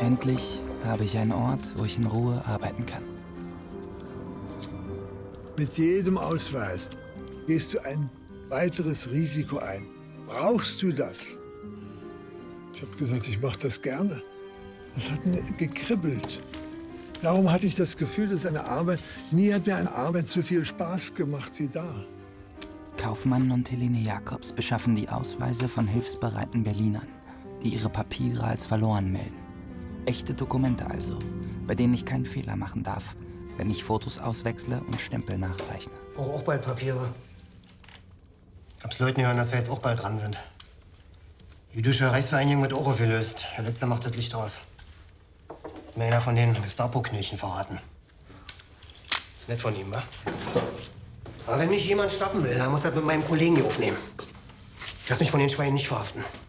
Endlich habe ich einen Ort, wo ich in Ruhe arbeiten kann. Mit jedem Ausweis gehst du ein weiteres Risiko ein. Brauchst du das? Ich habe gesagt, ich mache das gerne. Das hat mir gekribbelt. Darum hatte ich das Gefühl, dass nie hat mir eine Arbeit so viel Spaß gemacht wie da. Kaufmann und Helene Jacobs beschaffen die Ausweise von hilfsbereiten Berlinern, die ihre Papiere als verloren melden. Echte Dokumente also, bei denen ich keinen Fehler machen darf, wenn ich Fotos auswechsle und Stempel nachzeichne. Ich brauche auch bald Papiere. Ich hab's Leuten hören, dass wir jetzt auch bald dran sind. Die jüdische Reichsvereinigung wird auch aufgelöst. Der Letzte macht das Licht aus. Mir einer von den Gestapo-Knöchen verraten. Ist nett von ihm, wa? Aber wenn mich jemand stoppen will, dann muss er mit meinem Kollegen hier aufnehmen. Ich lass mich von den Schweinen nicht verhaften.